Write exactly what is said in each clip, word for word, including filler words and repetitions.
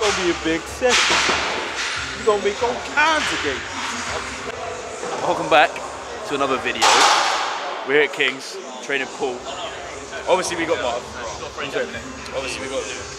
gonna be a big session. We're gonna make all kinds of games. Welcome back to another video. We're here at King's, training Paul. Obviously we got Marv. Obviously we got Lou.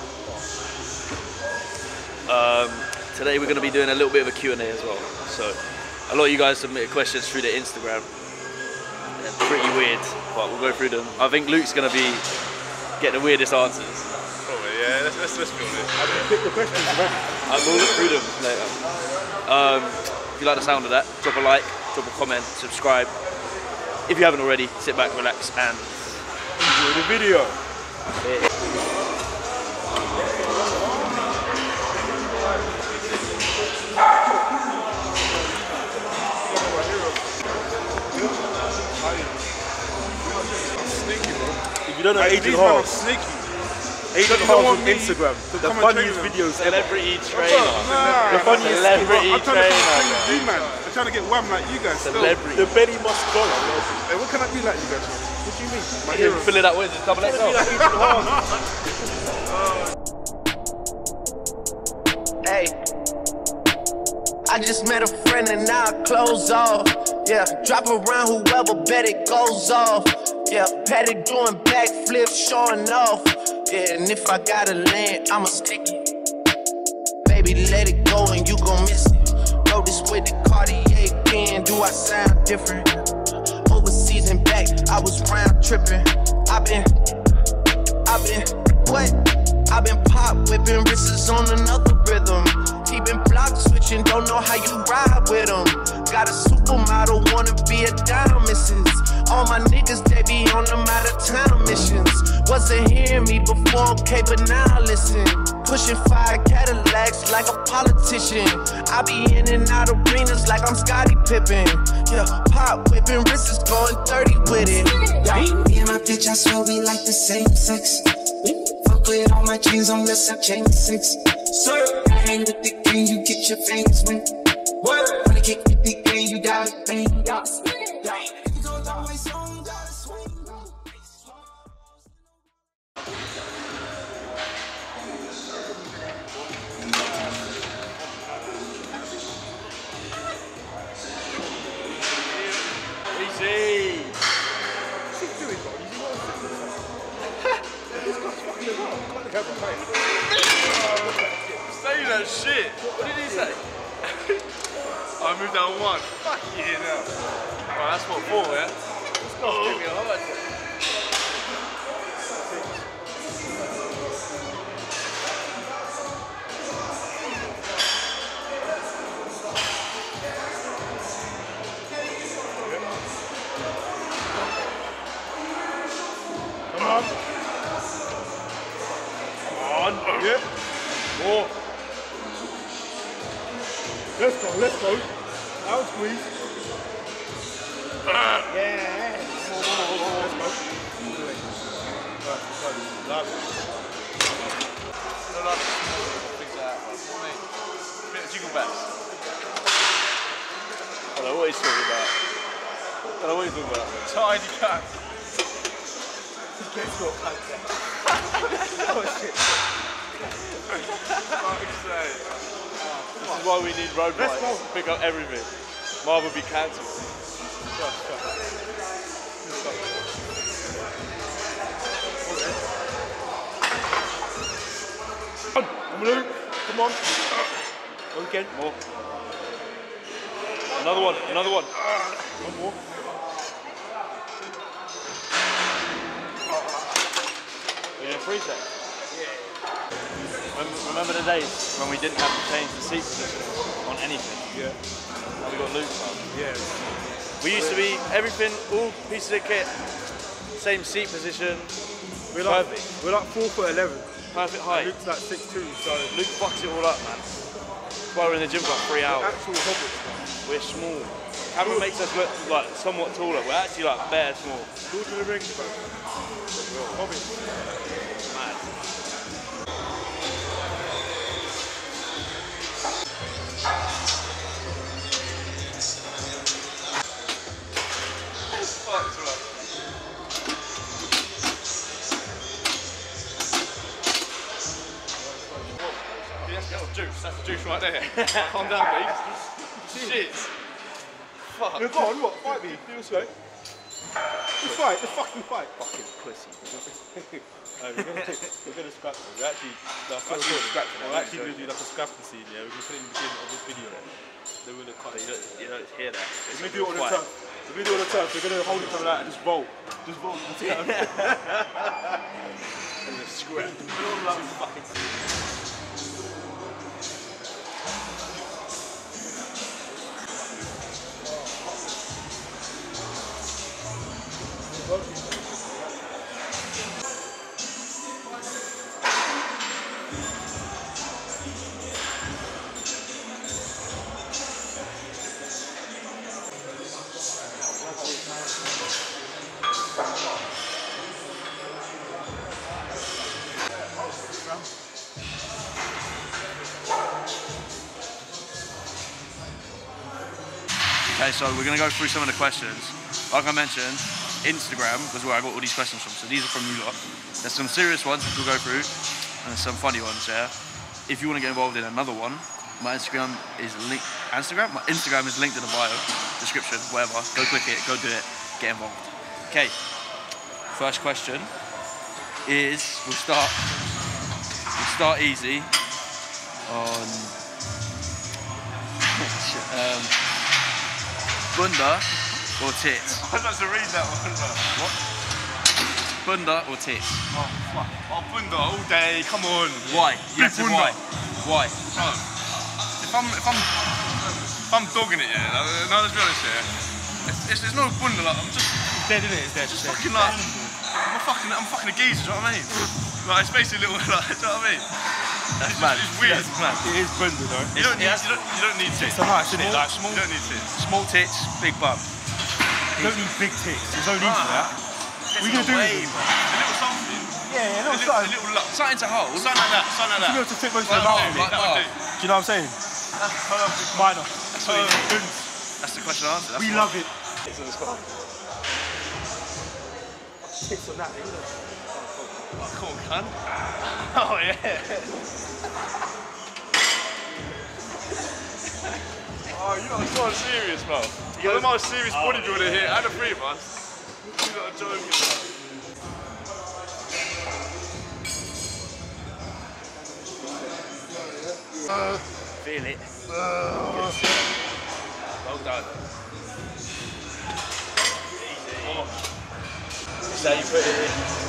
Um, today we're going to be doing a little bit of a Q and A as well. So a lot of you guys submitted questions through the Instagram. They're pretty weird, but we'll go through them. I think Luke's going to be getting the weirdest answers. Probably, yeah. Let's, let's, let's be honest. I didn't pick the questions already. I will look through them later. Um, if you like the sound of that, drop a like, drop a comment, subscribe. If you haven't already, sit back, relax, and enjoy the video. Yeah. Sneaky, bro. If you don't know Like, Agent these men are Hart, sneaky. Agent Don't Hart want on me Instagram, to the come and funniest train them. videos ever. Celebrity trainer. Nah, The funniest Celebrity I'm trying to trainer. come train you, man. I'm trying to get wham like you guys. Still. Celebrity. The Benny must go. Hey, what can I be like you guys? What do you mean? My hero. Fill it out with double X L. Hey, I just met a friend and now I close off. Yeah, drop around whoever bet it goes off. Yeah, Patty doing backflips, showing off. Yeah, and if I gotta land, I'ma stick it. Baby, let it go and you gon' miss it. Know this with the Cartier again, do I sound different? Overseas and back, I was round tripping. I been, I been, what? I been pop whipping, wrists on another rhythm. He been block switching, don't know how you ride with him. Got a supermodel, wanna be a dime missus. All my niggas, they be on them out of town missions. Wasn't hearing me before, okay, but now listen. Pushing five Cadillacs like a politician. I be in and out arenas like I'm Scottie Pippen. Yeah, pop whipping, wrists going thirty with it. Yeah. Me and my bitch, I swear we like the same sex. Fuck with all my chains on this, I chain six. Sir, I hang with the gang, you get your fangs wet. What? Wanna kick with the gang, you gotta bang. Yeah. You go down my song, gotta swing. Easy. Say that shit. What did he say? I moved down one. Fuck yeah now. Right, that's what four, yeah? Let's go. Give me a heart attack. Come on. Come on. Yeah. More. Let's go, let's go. Out squeeze. Yeah. More, more, more, more. Let's go. Love it. I love things like that, man. What I mean? Bit of jiggle bats. I don't know what he's talking about. I don't know what he's talking about. Tiny cat. Guess what? Oh shit. Fuck's sake. This is why we need road Let's bikes. go. Pick up everything. Marv will be cancelled. Come on, Luke. Come on. One again. More. Another one, another one. One more. We're doing three sets. Remember, remember the days when we didn't have to change the seat position on anything? Yeah. Now we got Luke on. Yeah. We used to be everything, all pieces of kit, same seat position, We're like, perfect, we're like four foot eleven. perfect height. Luke's like six two, so Luke fucks it all up, man. That's why we're in the gym for like three hours. actual hobbits, man. We're small. Camera makes us look like somewhat taller. We're actually like bare small. Lord of the Rings, bro. Hobbits. Mad. Fuck's right. That's got juice. That's the juice right there. Calm down, please. Shit. Fuck. You're gone, what? Fight me. Do this way. Just fight, just fucking fight. Fucking pussy. Oh, we're gonna, we're gonna scrap them. We're actually, like, actually, scrap them. We're actually gonna do like a scrapping scene, yeah? We're gonna put it in the beginning of this video. Then we're gonna cut it. You don't, you don't hear that. We're gonna do it all the time. We're gonna do it all the time. So we're gonna hold each other out and just roll. Just roll. And just scrap. We're all like fucking. Okay, so we're gonna go through some of the questions. Like I mentioned, Instagram was where I got all these questions from. So these are from you lot. There's some serious ones which we'll go through, and there's some funny ones, yeah? If you wanna get involved in another one, my Instagram is linked, Instagram? My Instagram is linked in the bio, description, whatever. Go click it, go do it, get involved. Okay, first question is, we'll start, we'll start easy on, um, bunda or tits? I'd like to read that one. What? Bunda or tits? Oh, fuck. Oh, bunda all day, come on. Why? Big Yes, bunda. why? Why? Oh. If I'm, if I'm, if I'm dogging it, yeah, like, no, let's be honest, yeah. It's, it's, there's no bunda, like, I'm just, It's dead, isn't it? It's dead. just fucking like, I'm a fucking, I'm fucking a geezer, do you know what I mean? Like, it's basically a little, like, do you know what I mean? That's It's, mad. just, it's weird. That's mad. It is bunda though. You don't need, Yeah. you don't, you don't need tits. It's nice, isn't it? Like small. You don't need tits. Small tits, big bum. You don't need big tits. There's no need for that. What are you gonna do with them? A little something. Yeah, yeah, no, A it's little, a not. little lump. Something to hold. Something like that, something like You that. be able to fit most of That them out would of do, it. that would do. Do you know what I'm saying? That's perfect. Minor. That's what you do. Buns. That's the question answer. That's We what- love it. Tits on that, isn't it? Oh, come on, cunt. Oh yeah. Oh, you lot are so serious, bro. You're the most serious bodybuilder here, and the three of us. You lot are joking, bro. Uh, Feel it. Uh, Well done. oh. So you put it in.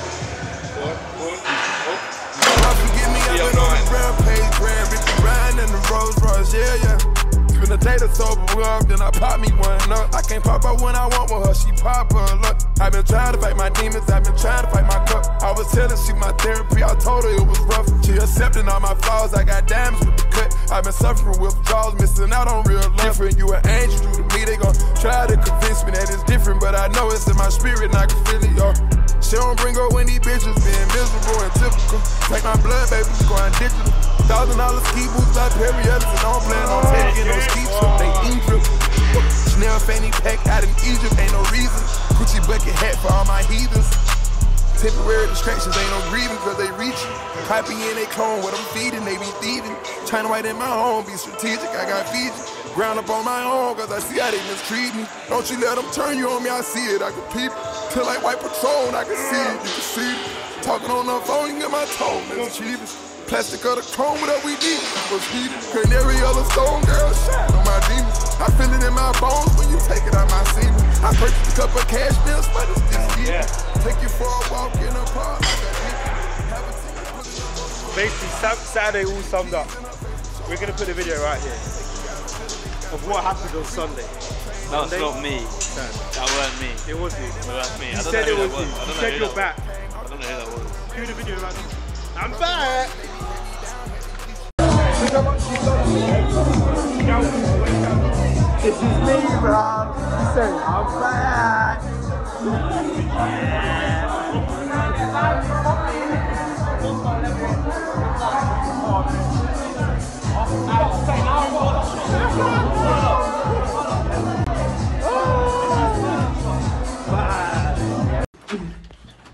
Forgive me, I've been on the rampage, grand bitch riding in the Rolls Royce, yeah, yeah. Spend a day to sober up, then I pop me one up. I can't pop her when I want with her, she pop her look. I've been trying to fight my demons, I've been trying to fight my cup. I was telling she my therapy, I told her it was rough. She accepting all my flaws, I got diamonds with the cut. I've been suffering withdrawals, missing out on real love. Different, you an angel, you to me, they gon' try to convince me that it's different, but I know it's in my spirit and I can feel it, yo. She don't bring up when these bitches being miserable and typical. Take my blood, baby, we going digital. Thousand dollar ski boots like Perry Ellis, and I don't plan on taking no ski trip, they Egypt. Chanel fanny pack out in Egypt, ain't no reason. Gucci bucket hat for all my heathens. Temporary distractions, ain't no grieving cause they reaching. Copy in they clone, what I'm feeding, they be thieving. China white in my home, be strategic, I got Fiji. Ground up on my own cause I see how they mistreat me. Don't you let them turn you on me, I see it, I can peep it. Till like white patrol, I can see it, you can see it. Talking on the phone, you get my tone, man, it's cheapest. Plastic of the chrome, whatever we need, was heated. Canary yellow stone, girl, shine on my demons. I feel it in my bones when you take it out my semen. I purchased a cup of cash bills, but it's this year. Take you for a walk in the park, like a Basically, Sat- Saturday all summed up. We're gonna put a video right here of what happened on Sunday. No, it's Sunday? not me. Sam. That weren't me. It was you. Well, that's me. I You don't said know it who was that you. was. I You don't know said who you're that back. was. I don't know who that was. Do the video like this. I'm back. This is me, Rob. Say, I'm back.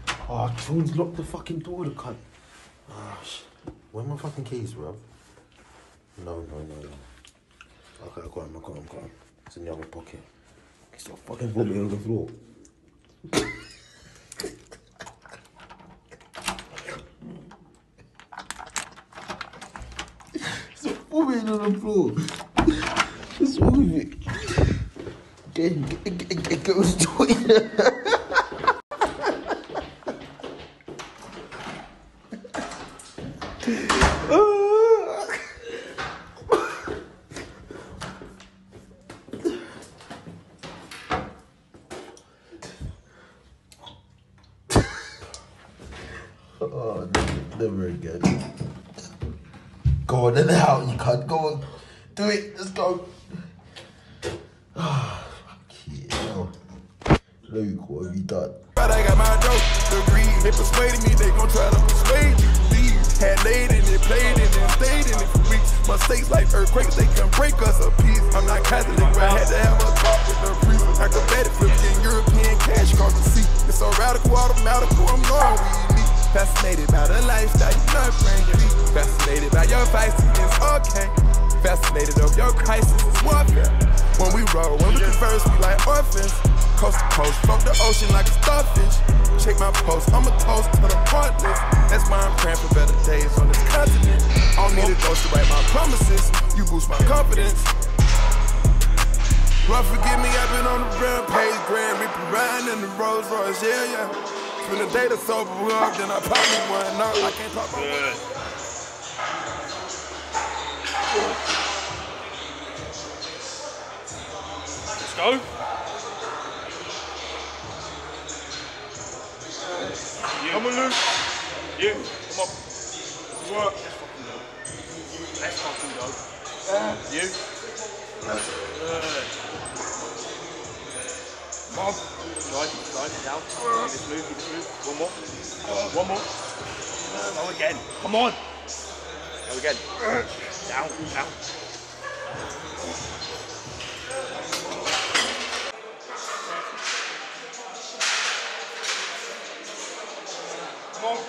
Oh, Jones locked the fucking door, the cunt. Oh, shit. Where are my fucking keys, bro? No, no, no, no. Okay, go on, go on, go on. It's in the other pocket. Stop fucking vomiting on the floor. Stop vomiting on the floor. What's wrong with it? Get, get, get, get, get to the toilet. Oh, never again. Go on in and out, you can't go on. Do it, let's go. Ah, fuck yeah. Luke, what have you done? But I got my dope, degree. They persuaded me, they gon' try to persuade me. Had laid in it, played in it, stayed in it for weeks. Mistakes like earthquakes, they can break us a piece. I'm not Catholic, but I had to have a talk with the priest. Acrobatic flips in European cash across the sea. It's so radical, automatical, I'm going with me. Fascinated by the lifestyle you not bringing me. Fascinated by your feistiness, okay. Fascinated of your crisis, it's warfare. When we roll, when we converse, we like orphans. Coast to coast, fuck the ocean like a starfish. Check my post, I'm a toast to the heartless. That's why I'm praying for better days on this continent. I don't need a ghost to write my promises. You boost my confidence. Lord forgive me, I've been on the rampage, Grand Reaper riding in the Rolls Royce, yeah, yeah. When the data sober up, then I pop me one. No, I can't pop my one. Let's go. You. Come on, Luke. You. Come on. Let's work. Let's fucking go. Uh, you. Good. Come on. Slide, slide it down. Keep this move, keep this move. One more. One more. Go again. Come on. Go again. Down, down. Come on.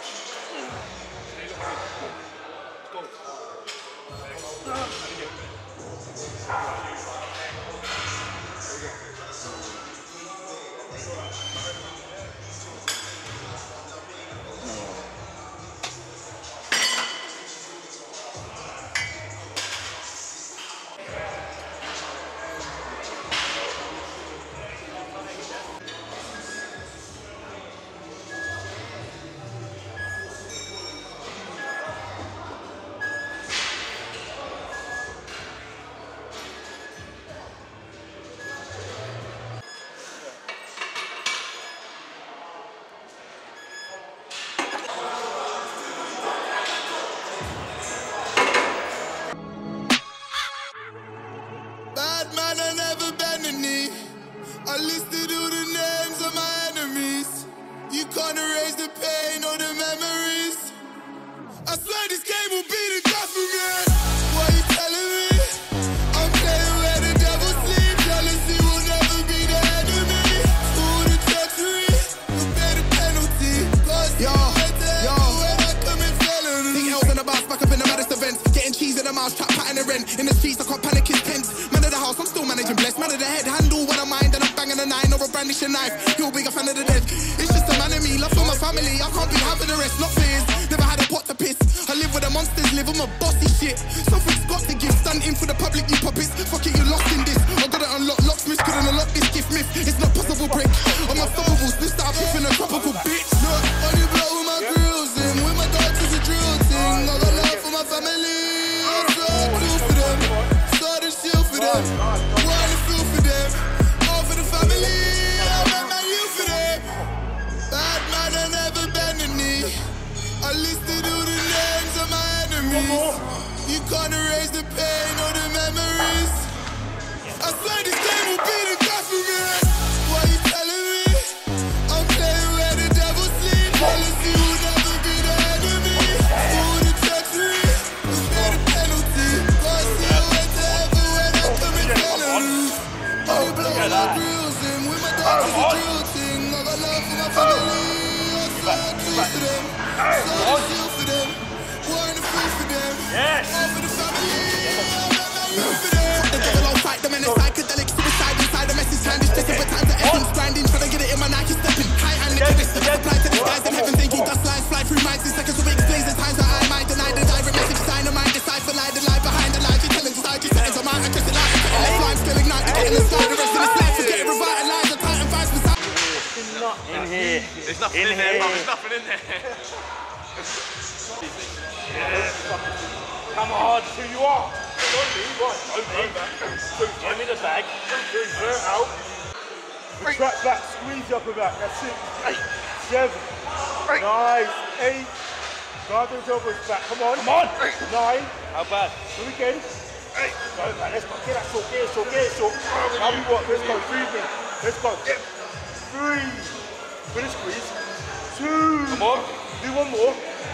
I listed all the names of my enemies. You can't erase the pain or the memories. I swear this game will be the death of me. What are you telling me? I'm playing where the devil sleeps. Jealousy will never be the enemy. All the treachery will pay the penalty. Cause yo, yo, when I come in felony. Big L's on the bus, back up in the maddest events. Getting cheese in the mouse, trap pat in the rent. In the streets, I can't panic, it's tense. Man of the house, I'm still managing blessed. Man of the head, handle when I mind. And I'm banging a nine or a brandish a knife. He'll be a fan of the dead. It's just a man of me, love for my family. I can't be having the rest, not fears. Never had a pot to piss. I live with the monsters, live on my bossy shit. Something's got to give, stand in for the public, you puppets. Fuck it, you lost in this. I gotta unlock locksmiths, couldn't unlock this gift myth. It's not possible, prick. I'm unstoppable, still start in a tropical bitch. Look, on you blow with my grills in. With my dogs, it's a drill thing. I got love for my family. I saw a clue for them. Saw the shield for them. Wanna feel for them. All for the family. I met my youth for them. Bad man, I never bend the knee. I listed all the names of my enemies. You can't erase the pain or the memories. I swear this game will be the death of me. What are you telling me? I'm playing where the devil sleeps. Jealousy will never be the enemy. All the treachery will pay the penalty. Cause you went to heaven when I come in felony. I will blow my grills in. With my dogs, it's a drill thing. I got love for my family. I swear I choose for them. So I feel for them, wanna feel for them, all for the family. mind, six seconds will explain the times that I might deny the direct message sign of mine, decipher lie, the lie behind the lie, you telling the side, you settings on mine, I trust the lie, left line still ignite, you getting the sky, the rest of this life, forget it, revitalize, the titan vibes beside. In here. There's nothing in, in there, bro. There's nothing in there. Come on, who you are. Come on, me. Right, okay. Give me the bag. Turn out. Retract back, squeeze your upper back. That's it. Eight, seven. Eight. Nice. Eight. Guard those elbows back. Come on. Come on. Eight. Nine. How bad? Do it again. Eight. Go back. Let's go. Get that short. Get it short. Get it short. How we work? Let's go. Breathe in. Let's go. Get. Three. Finish squeeze. Two. Come on. Do one more.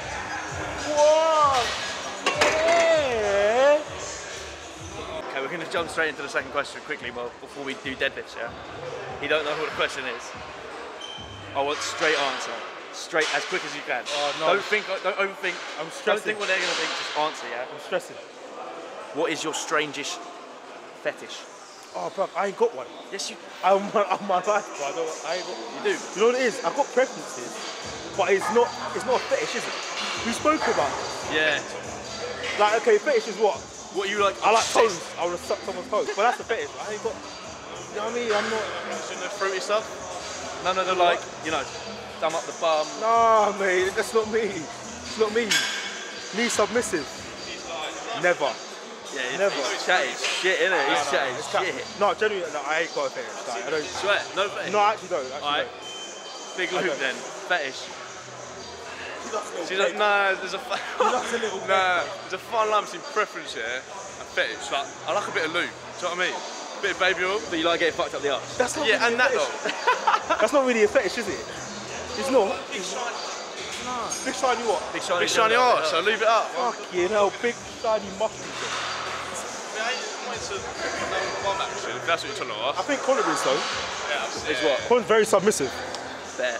One. Yeah. Okay, we're going to jump straight into the second question quickly, Mo, before we do deadlifts, yeah? You don't know what the question is. I want straight answer. Straight, as quick as you can. Oh, no. Don't think, don't overthink. I'm stressing. Don't think what they're going to think, just answer, yeah? I'm stressing. What is your strangest fetish? Oh, bro, I ain't got one. Yes, you. I'm on my life, bro. I, don't, I ain't got one. You do? You know what it is? I've got preferences, but it's not. It's not a fetish, is it? We spoke about it. Yeah. Like, okay, fetish is what? What you like? I like toes. I want to suck someone's toes, but that's a fetish. I ain't got. You know what I mean? I'm not. Some of the fruity stuff. None of the like, you know, thumb up the bum. Nah, mate, that's not me. It's not me. Me submissive. Never. Yeah, he's, Never. He's chatty shit, innit? No, He's no, chatty it's shit. chat- No, genuinely, no, I ain't got a fetish. Like, I don't. Swear, no fetish? No, I actually don't. Actually Alright. don't. Big I Luke don't. then. Fetish. She's She's like, nah, there's a fun. a little Nah, there's a fine line between preference here and fetish. Like, I like a bit of lube. Do you know what I mean? Bit of baby oil. But you like getting fucked up the arse. That's not Yeah, really and a that fetish. though. That's not really a fetish, is it? It's not. Big shiny, Big shiny what? Big shiny, big shiny arse, so leave it up. Fuck you know, big shiny muscles. I ain't into no bum action, if that's what you're talking about. I think Connor is though. Yeah, Is what? Connor's very submissive. Fair.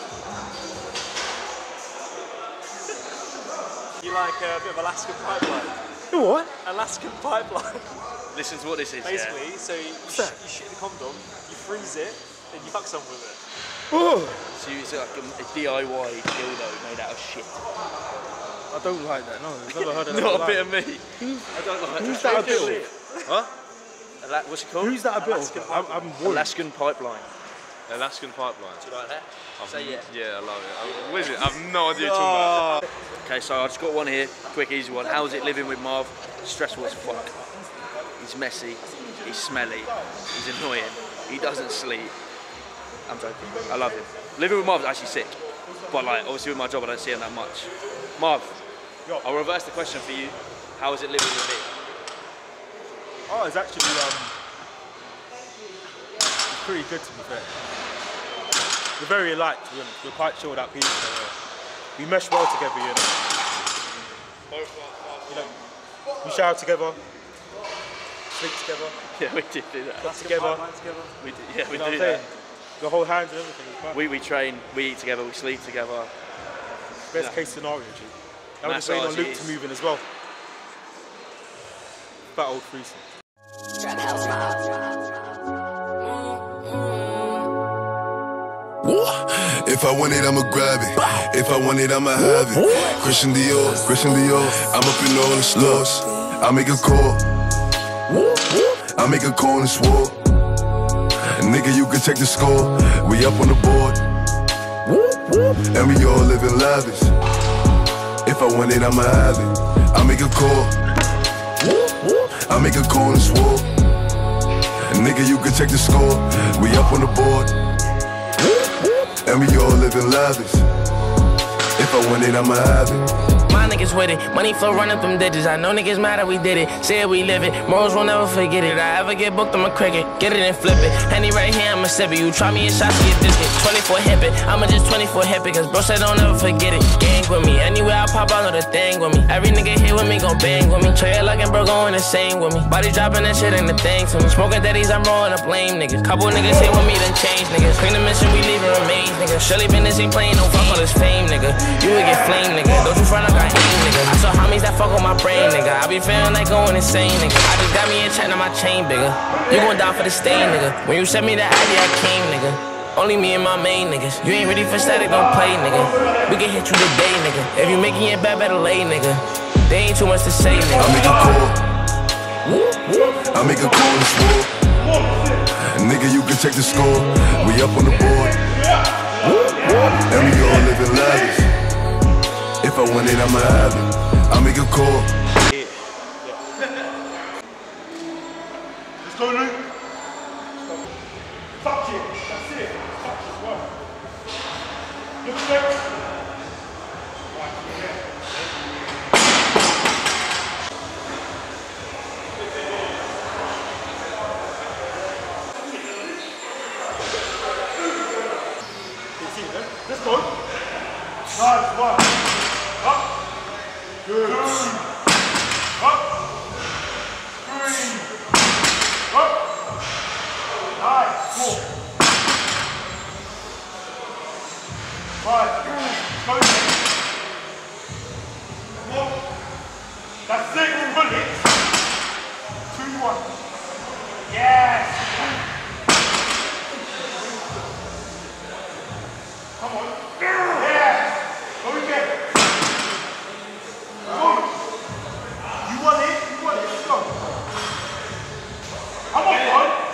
You like a bit of Alaskan pipeline? You know what? Alaskan pipeline. Listen to what this is. Basically, yeah. so you, sh you shit the condom, you freeze it, then you fuck someone with it. Oh, So it's like a, a D I Y dildo made out of shit. I don't like that. No, I've never heard of that. Not a like. bit of me. Who's, I don't like who's that. that a bit of? Huh? Ala what's it called? Who's that a bit of? I'm, I'm worried. Alaskan pipeline. Alaskan pipeline. Do you like that? Say yeah. Yeah, I love it. I, what is it? I have no idea what you're talking about. Okay, so I just got one here, quick, easy one. How's it living with Marv? Stressful as fuck. He's messy, he's smelly, he's annoying, he doesn't sleep. I'm joking, I love him. Living with Marv's actually sick, but like, obviously with my job I don't see him that much. Marv, Yo. I'll reverse the question for you. How is it living with me? Oh, it's actually um, it's pretty good to be fair. We're very alike, to be honest. We're quite chilled out people. So, uh, we mesh well together, you know. You know, we shower together, sleep together, Yeah, we did do that. cook together. together. We did, yeah, we You know what do I'm that. saying? We hold hands and everything. It's fine. We, we train, we eat together, we sleep together. Best yeah. case scenario, G. And we're just waiting on Massage Luke to is- move in as well. Fat old threesome. If I want it, I'ma grab it. If I want it, I'ma have it. Christian Dior, Christian Dior. I'm up in all the stores. I make a call. I make a call and swore. Nigga, you can check the score. We up on the board. And we all living lavish. If I want it, I'ma have it. I make a call. I make a call and swore. Nigga, you can check the score. We up on the board. And we all living lavish. If I want it, I'ma have it. My niggas with it, money flow running them digits. I know niggas mad that we did it, say we live it. Morals will never forget it. I ever get booked, I'm a cricket. Get it and flip it. Henny right here, I'ma sip it. You try me in shots, get distant. twenty-four hip it, I'ma just twenty-four hip it. Cause bro said don't ever forget it. Gang with me, anywhere I pop, I know the thing with me. Every nigga here with me gon' bang with me. Trey looking bro going insane with me. Body dropping that shit ain't the thing to me. Smoking daddies, I'm rolling up lame niggas. Couple niggas here with me, then change niggas. Clean the mission, we leaving remains nigga. Shirley Bennett ain't playing no fuck all this fame nigga. You would get flame nigga. Don't you front up, I aim nigga. I saw homies that fuck on my brain nigga. I be feeling like going insane nigga. I just got me a check, now my chain bigger. You gon' die for the stain nigga. When you sent me the I D, I came nigga. Only me and my main niggas. You ain't ready for static, don't play, nigga. We can hit you today, nigga. If you making it bad, better lay, nigga. There ain't too much to say, nigga. I make it cool. I make it cool and smooth. Nigga, you can check the score. We up on the board. And we all living lavish. If I want it, I'ma have it. I make it cool. Let's go, Luke. Fuck it. That's it. Fuck it. Well. Look straight. Let's go. Nice one. Up. Good. Up. Three. Up. Nice. Four. Five. Go. One. That's six bullets. Two, one. Yes. Come on. Yeah. Go again. Go. You want it? You want it? Let's go. Come on, boy.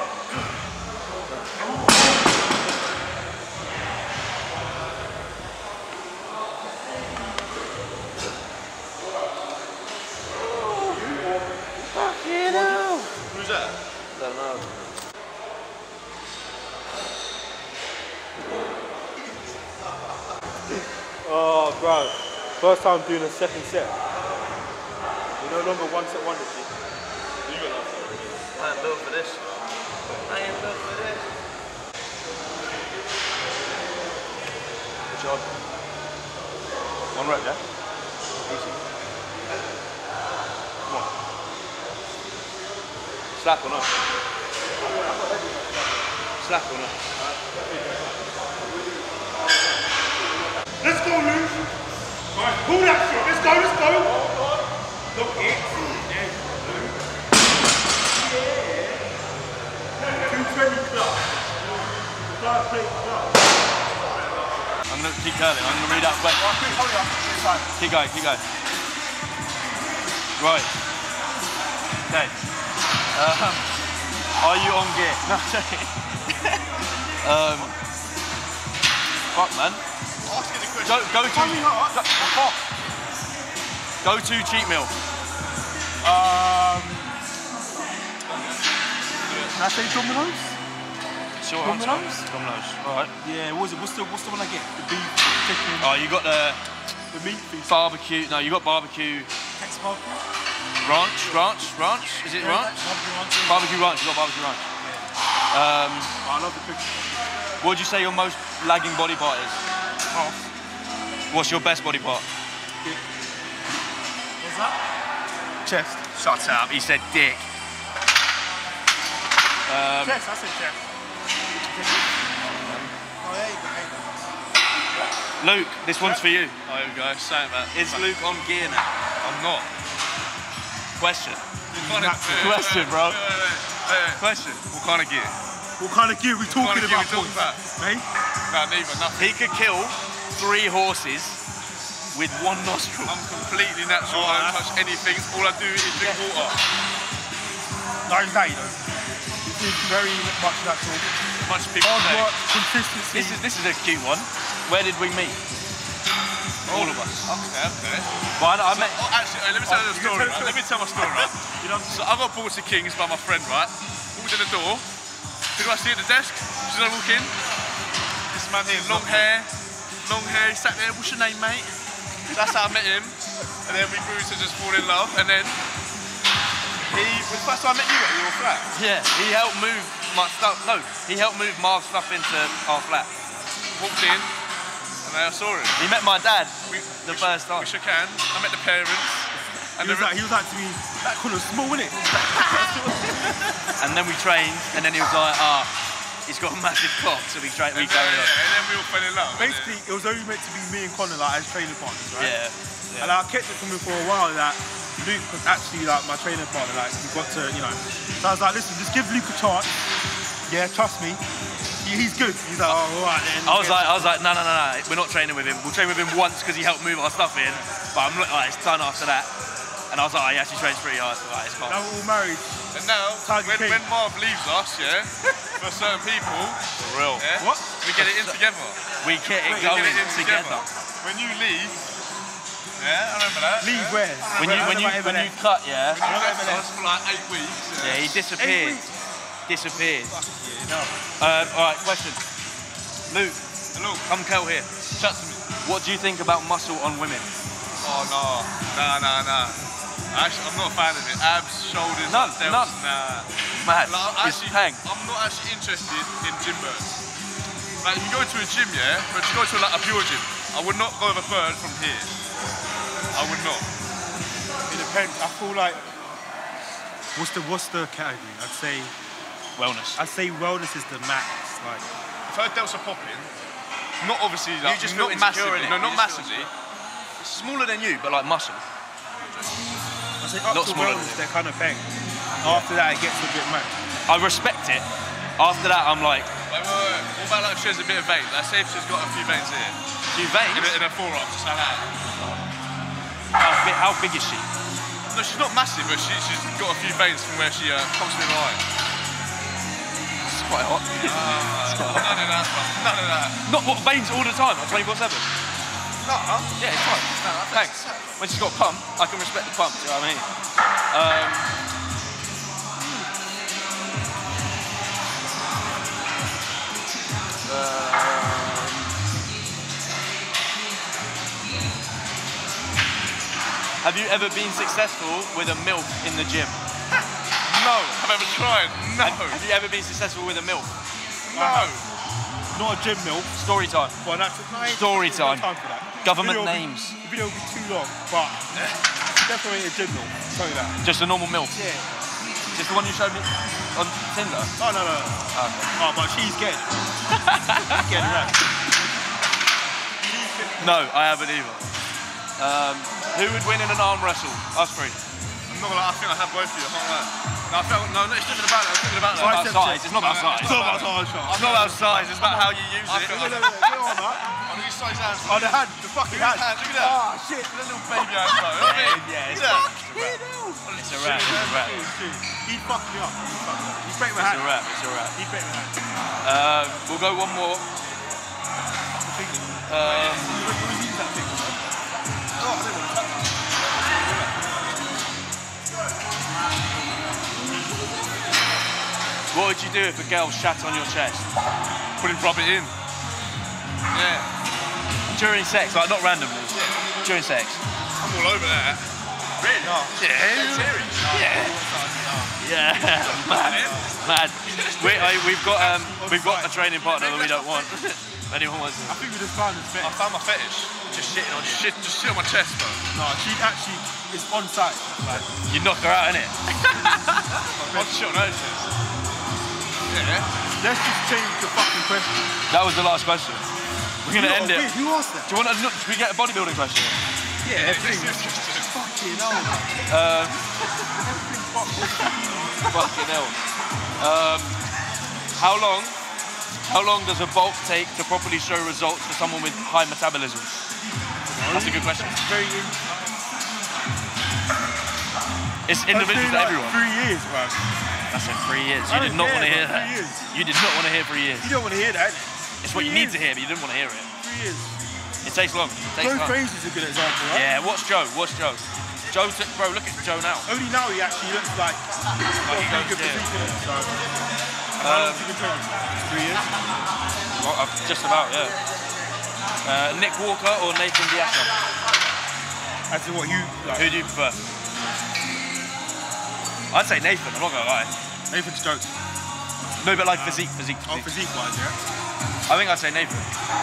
Fucking hell. Who's that? Don't know. Oh, bro. First time doing a second set. You're no longer one set wonder, G. You got that. I ain't built for this. I ain't built for this. Good job. One rep, yeah? Easy. Come on. Slap or not? Slap or not? Let's go, Luke. Right, pull that shit. Let's go, let's go. Look it. Yeah. two twenty club. Start playing club. I'm going to keep curling. I'm going to read out back. Keep going, keep going. Right. Okay. Um, are you on gear? No, I'm joking. um, fuck, man. Go, go to, go, fuck. Go to cheat meal. Um, can I say Domino's? Sure, Domino's? Domino's. Alright. Yeah, what's, it, what's, the, what's the one I get? The beef, chicken. Oh, you got the, the meat piece. Barbecue. No, you got barbecue. Texas barbecue? Ranch, ranch, ranch. Is it yeah, ranch? Barbecue ranch. Barbecue ranch. You got barbecue ranch. Yeah. Um, oh, I love the cooking. What would you say your most lagging body part is? Half. What's your best body part? Dick. What's that? Chest. Shut up. He said dick. Um, chest. I said chest. Oh, there you go. Luke, this one's for you. Oh, here we go. Say it, man. Is Luke on gear now? I'm not. Question. Question, bro. Wait, wait, wait, wait. Question. What kind of gear? What kind of gear we talking What kind of about? gear we talking about? Hey? No, neither, nothing. He could kill three horses with one nostril. I'm completely natural. I don't touch anything. All I do is drink water. No, he's not, you know. This is very much natural. Much people Hard say. work, consistency. This is this is a cute one. Where did we meet? All of us. Okay, okay. Well, I, I met. Oh, actually, let me tell you the story. Right? Let me tell my story, right? You know, so I got brought to Kings by my friend, right? Walked in the door. Who do I see at the desk? Should I walk in? This man here, long hair, long hair. He sat there. What's your name, mate? That's how I met him. And then we grew to just fall in love. And then he, the first time I met you at your flat. Yeah, he helped move my stuff. No, he helped move Marv's stuff into our flat. Walked in, and then I saw him. He met my dad we, the we first time. We shook hands. I met the parents. And he was, like, he was like to me, that colour's small, innit? And then we trained, and then he was like, ah, he's got a massive cock, so we trained. We and carried then, on. yeah, and then we all fell in love. Basically, it was only meant to be me and Connor like as training partners, right? Yeah. yeah. And like, I kept it from him for a while that Luke was actually like my training partner. Like we got to, you know. So I was like, listen, just give Luke a chance. Yeah, trust me. He he's good. He's like, oh, all right then. I was like, I was like, no, no, no, no. We're not training with him. We'll train with him once because he helped move our stuff in. But I'm not like, it's done after that. And I was like, oh, he actually trains pretty hard. So like, it's fine. Now we're all married. And now, when, when Marv leaves us, yeah, for certain people, For real. yeah, What? we get it in together. We get it We going get it in together. When you leave, yeah, I remember that. Leave yeah. where? When you when you when you cut, yeah. When you left us for like eight weeks. Yeah, he disappeared. Disappeared. Yeah, no. Um, all right, question. Luke, Hello. come Kel here. Chat to me. What do you think about muscle on women? Oh no, nah, nah, nah. Actually, I'm not a fan of it. Abs, shoulders, None, delts, none. nah. Mad. Like, I'm It's actually, pang. I'm not actually interested in gym birds. Like, you go to a gym, yeah, but you go to like a pure gym. I would not go with a bird from here. I would not. It depends. I feel like what's the what's the category? I'd say Wellness. I'd say wellness is the max. Like If her delts are popping, not obviously like, just not feel insecure massively. in it. No, You not just feel massively. It's smaller than you, but like muscle. I say up Not to smaller wellness, than they're kind of bang. After that, it gets a bit mad. I respect it. After that, I'm like, Wait, wait, wait. What about like if she has a bit of vein? Like say if she's got a few veins here. few veins. In, a, in her forearm, just like that. How big, how big is she? No, she's not massive, but she, she's got a few veins from where she uh, comes to the line. It's quite hot. Uh, none of that, bro. None of that. Not what veins all the time, like twenty-four seven. No, huh? Yeah, it's fine. No, Thanks. When she's got a pump, I can respect the pump. Do you know what I mean? Um, Have you ever been successful with a MILF in the gym? No, I've ever tried. No. Have, have you ever been successful with a MILF? No. Not a gym milk. Story time. Well, that's no, Story no time. time for that. Government The video will names. Be, the video will be too long, but definitely a gym milk. Tell you that. Just a normal MILF? Yeah. Just the one you showed me on Tinder? Oh no no no. Oh, okay. Oh, but she's getting. She's getting right. No, I haven't either. Um, who would win in an arm wrestle? Us three. I'm not gonna lie, I think I have both of you. I can't lie. No, I felt, no, no, it's not about that. It's not about It's not that. about size. It's not about size. It's not about size. It's not about size. It's about how you use I it. feel- No, no, no, get on that. I'm gonna use size hands. Oh, the hand, the fucking Look at hand. his hand, look at that. Ah, shit. Look at that little baby hands, bro. You know what I mean? Yeah, it's Look at that. It's a wrap. It's a wrap. He fucked me up. He fucked me up. He break my It's hand. a wrap. It's a wrap. He break my hand. Um, we'll go one more. Um, what would you do if a girl shat on your chest? Put him, rub it in. Yeah. During sex, like not randomly. During sex. I'm all over that. Really? No. Yeah. Yeah. Yeah. Mad. Mad. We, I, we've got um, we've got a training partner that we don't want. If anyone wants I think we just found his I fetish. found my fetish. Just shitting on shit. Just shit on my chest, bro. No, she actually is on site. Like, you knock her out, innit? I'll shit on her chest. Yeah. let's just change the fucking question. That was the last question. We're gonna Who- end it. wait, who asked that? Do you want to? Should we get a bodybuilding question? Yeah, everything. Fucking hell. Um, fucking hell. Um, how long? How long does a bulk take to properly show results for someone with high metabolism? That's a good question. Very. It's individual to like everyone. Three years, bro. That's in three years. I You did don't not care, want to hear bro. that. Three years. You did not want to hear three years. You don't want to hear that. It's what you need to hear, but you didn't want to hear it. Three years. It takes long. It takes Joe time. Frazier's a good example, right? Yeah, watch Joe. Watch Joe. Joe, took, bro, look at Joe now. Only now he actually looks like he's got a he pretty goes good there. physique in it. So, how Um, long has he been training? Three years. Well, uh, just about, yeah. Uh, Nick Walker or Nathan Diasha? As in what you like? Who do you prefer? I'd say Nathan, I'm not gonna lie. Nathan Stokes. No, but like physique, physique, Oh, physique. physique wise, yeah. I think I'd say Nathan.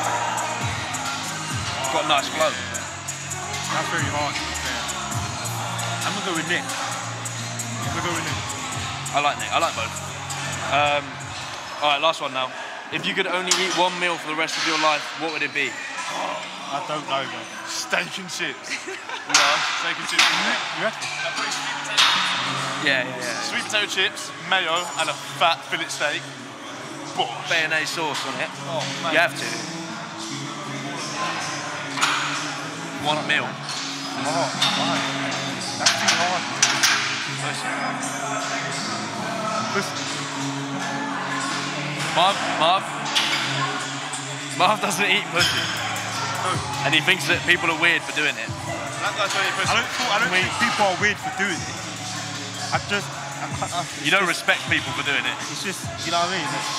He's got a nice flow. That's very hard. Yeah. I'm gonna go with Nick. I'm gonna go with Nick. I like Nick, I like both. Um, all right, last one now. If you could only eat one meal for the rest of your life, what would it be? I don't know, man. Steak and chips. Yeah. Steak and chips. You reckon? Yeah, yeah, yeah. Sweet potato chips, mayo, and a fat fillet steak. bayonnaise sauce on it. Oh, man. You have to. One meal. Oh, man. That's too hard. Marv, Marv, Marv doesn't eat pussy. And he thinks that people are weird for doing it. That guy's don't eat pussy. I don't, I don't think people are weird for doing it. I just, I can't, I, You don't just, respect people for doing it. It's just, you know what I mean? It's,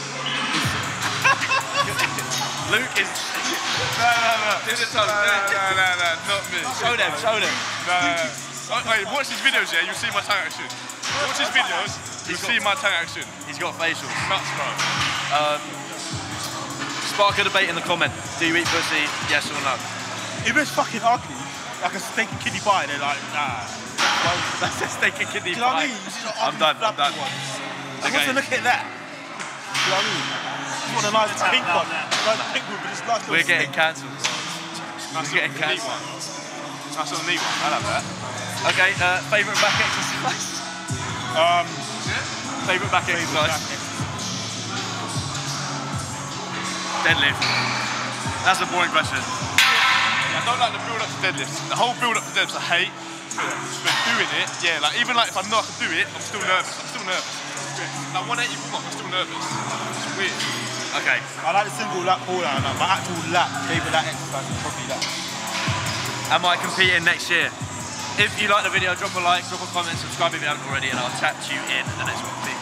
Luke is... No, no, no. Do the tongue. No, no, no, no, not me. Show them, show them. No, no, no. Oh, wait, watch his videos, yeah, you'll see my tongue action. Watch his videos, you'll see my tongue action. He's got facials. Nuts, bro. Um, spark a debate in the comment. Do you eat pussy, yes or no? if it's fucking ugly, like a steak and kidney pie, they're like, nah. Well, that's a steak and kidney Do you know pie. what I mean? It's just I'm done, I'm done. I want to look at that. Do you know what I mean? I just want a nice pink one. Nice pink one, but it's nice. We're getting cancelled. That's We're getting neat cancelled. one. That's a neat one. I love that. Okay, uh, favourite back exercise? Um, favourite back exercise? Deadlift. That's a boring question. I don't like the build up to deadlifts. The whole build up to deadlifts I hate. But doing it, yeah, like even like if I know I can do it, I'm still nervous. I'm still nervous. Like one eighty pull up, I'm still nervous. It's weird. Okay. I like the single lap pull down. Like my actual lap, favourite lap exercise is probably that. Am I competing next year? If you like the video, drop a like, drop a comment, subscribe if you haven't already, and I'll chat to you in the next one.